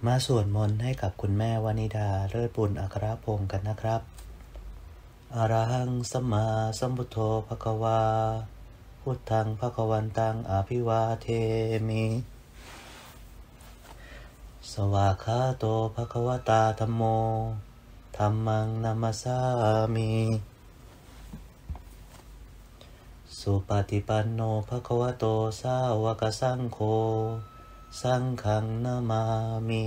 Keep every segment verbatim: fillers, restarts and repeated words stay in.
มาสวดมนต์ให้กับคุณแม่วนิดาเลิศบุญอัครพงศ์กันนะครับอะระหังสัมมาสัมพุทโธภควาพุทธังภควันตังอภิวาเทมิสวากขาโตภควตาธัมโมธัมมังนัมมัสสามิสุปฏิปันโนภควโตสาวกสังโฆสังฆังนามามิ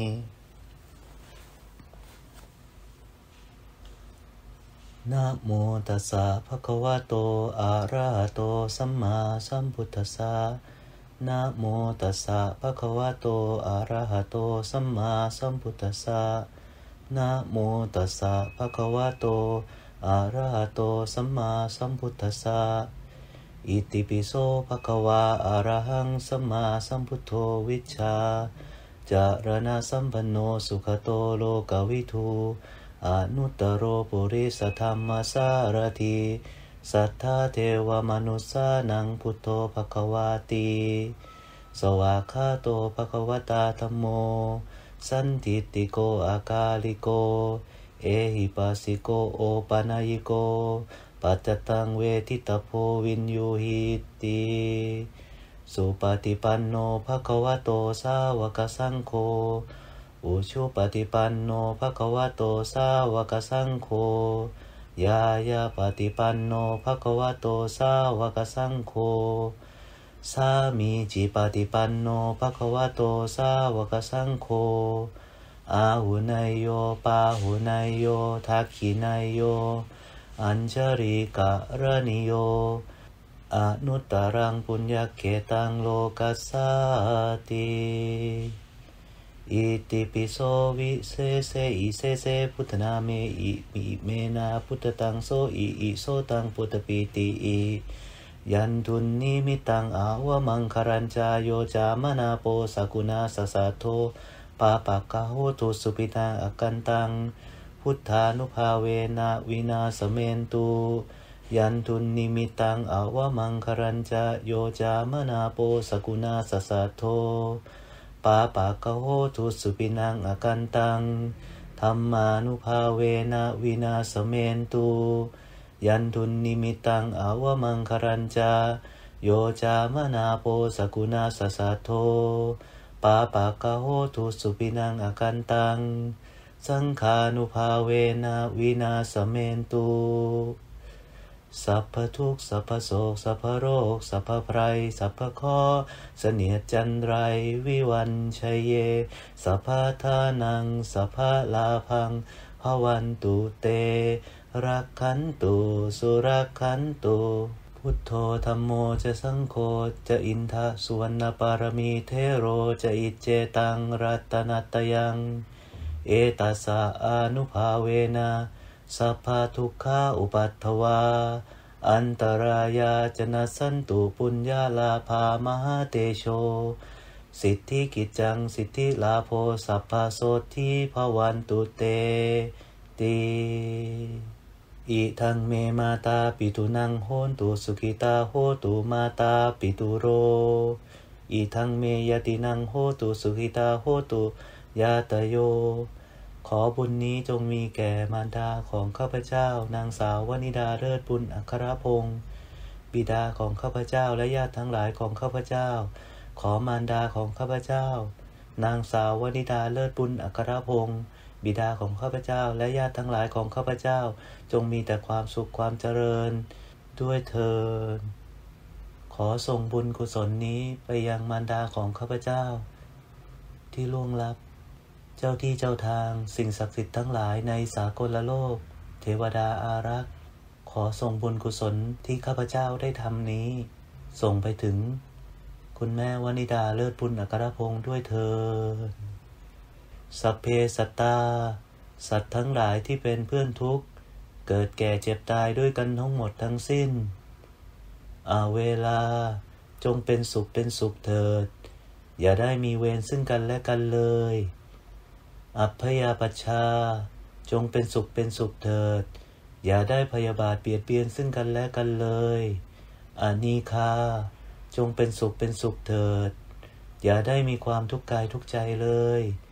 นะโมตัสสะภะคะวะโตอะระหะโตสัมมาสัมพุทธัสสะนะโมตัสสะภะคะวะโตอะระหะโตสัมมาสัมพุทธัสสะนะโมตัสสะภะคะวะโตอะระหะโตสัมมาสัมพุทธัสสะอิติปิโสภะคะวะอะระหังสัมมาสัมพุทโธวิชชาจารณะสัมปันโนสุขโตโลกวิทูอนุตตโรปุริสธรรมสารถิสัทธาเทวมนุสสานังพุทโธภควาติสวากขาโตภควตาธัมโมสันทิติโกอากาลิโกเอหิปัสสิโกโอปานายิโกปัจจตังเวทิตโพวินยูหิติสุปฏิปันโนภควโตสาวกสังโฆอุชุปฏิปันโนภควโตสาวกสังโฆยายาปฏิปันโนภควโตสาวกสังโฆสามีจิปฏิปันโนภควโตสาวกสังโฆอาหุนายโยปาหุนายโยทักขินายโยอัญชริกะระนิโยอนุตตรังปุญญเกตังโลกัสสาติอิติปิโสวิเศษอิเศษพุทธนาเมอิมิเมนาพุทธตังโสอิอิโสตังพุทธปีติอิยันทุนนิมิตังอาวมังคารัญจายโยจามนาโปสกุณาสสะโทปาปะกะโหตุสุปิตังอกันตังพุทธานุภาเวนะวินาสเมนตุยันทุนนิมิตังอาวมังคารัญจายโยจามนาโปสกุณาสสะโทปาปะกะโหตุสุปินังอกันตังธัมมานุภาเวนะวินาสเมนตุยันทุนนิมิตังอาวมังคารัญจาโยจามนาโปสกุณาสสะโทปาปะกะโหตุสุปินังอกันตังสังฆานุภาเวนะวินาสเมนตุสัพพทุกข์สัพพโศกสัพพโรคสัพพภัยสัพพข้อเสนียดจันไรวิวันชัยเยสัพพทานังสัพพลาภังภวันตุเตรักขันตุสุรักขันตุพุทโธธัมโมจะสังโฆจะอินทะสุวรรณปารมีเทโรจะอิจเจตังรัตนัตยังเอตัสสะอานุภาเวนะสัพพทุกขาอุปัฏฐวาอันตรายาจนะสันตุปุญญาลาภามหาเตโชสิทธิกิจจังสิทธิลาโภสัพพโสทิภวันตุเตติอิทังเมมาตาปิตุนังโหนตุสุขิตาโหตุมาตาปิตุโรอิทังเมยตินังโหตุสุขิตาโหตุยาตโยขอบุญนี้จงมีแก่มารดาของข้าพเจ้านางสาววนิดาเลิศบุญอัครพงศ์บิดาของข้าพเจ้าและญาติทั้งหลายของข้าพเจ้าขอมารดาของข้าพเจ้านางสาววนิดาเลิศบุญอัครพงศ์บิดาของข้าพเจ้าและญาติทั้งหลายของข้าพเจ้าจงมีแต่ความสุขความเจริญด้วยเถิดขอส่งบุญกุศลนี้ไปยังมารดาของข้าพเจ้าที่ล่วงลับเจ้าที่เจ้าทางสิ่งศักดิ์สิทธิ์ทั้งหลายในสากลโลกเทวดาอารักษ์ขอส่งบุญกุศลที่ข้าพเจ้าได้ทำนี้ส่งไปถึงคุณแม่วนิดาเลิศบุญอัครพงศ์ด้วยเถิดสัพเพสัตตาสัตว์ทั้งหลายที่เป็นเพื่อนทุกข์เกิดแก่เจ็บตายด้วยกันทั้งหมดทั้งสิ้นอาเวลาจงเป็นสุขเป็นสุขเถิดอย่าได้มีเวรซึ่งกันและกันเลยอัพพยาปัชชาจงเป็นสุขเป็นสุขเถิดอย่าได้พยาบาทเบียดเบียนซึ่งกันและกันเลยอานีคาจงเป็นสุขเป็นสุขเถิดอย่าได้มีความทุกข์กายทุกข์ใจเลย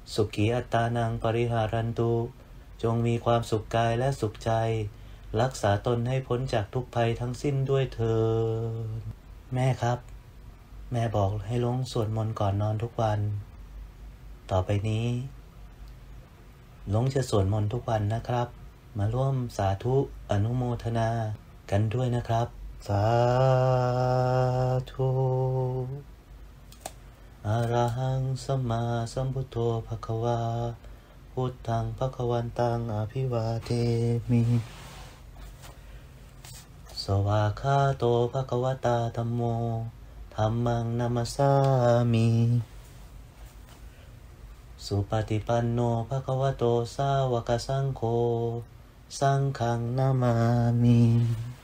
สุขีอัตตานังปริหารันตุจงมีความสุขกายและสุขใจรักษาตนให้พ้นจากทุกภัยทั้งสิ้นด้วยเถิดแม่ครับแม่บอกให้ลงสวดมนต์ก่อนนอนทุกวันต่อไปนี้ลงจะสวดมนต์ทุกวันนะครับมาร่วมสาธุอนุโมทนากันด้วยนะครับสาธุอะระหังสัมมาสัมพุทโธภควาพุทธังภควันตังอภิวาเทมิสวากขาโตภควตาธัมโมธัมมังนัมมัสสามิสุปฏิปันโนภควโตสาวกสังโฆสังฆังนามามิ